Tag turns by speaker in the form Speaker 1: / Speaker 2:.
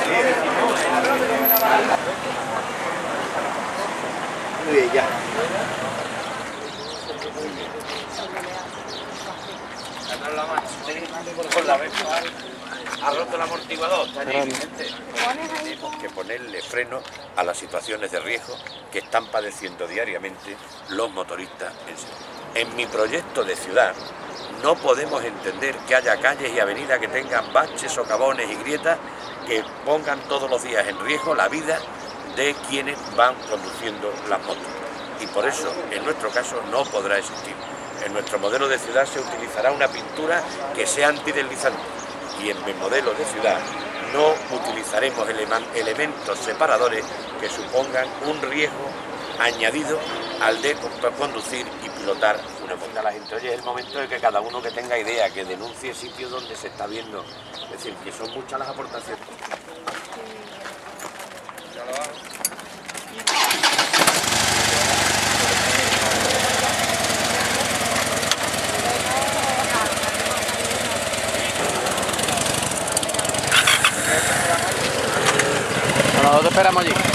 Speaker 1: Muy bien, ya. Con la vez ha roto el amortiguador, está evidente. Tenemos que ponerle freno a las situaciones de riesgo que están padeciendo diariamente los motoristas en Sevilla. En mi proyecto de ciudad no podemos entender que haya calles y avenidas que tengan baches, socavones y grietas que pongan todos los días en riesgo la vida de quienes van conduciendo las motos. Y por eso, en nuestro caso, no podrá existir. En nuestro modelo de ciudad se utilizará una pintura que sea antideslizante y en mi modelo de ciudad no utilizaremos elementos separadores que supongan un riesgo añadido al de conducir y pilotar una moto. La gente, oye, es el momento de que cada uno que tenga idea, que denuncie sitios donde se está viendo. Es decir, que son muchas las aportaciones.
Speaker 2: Nosotros esperamos allí.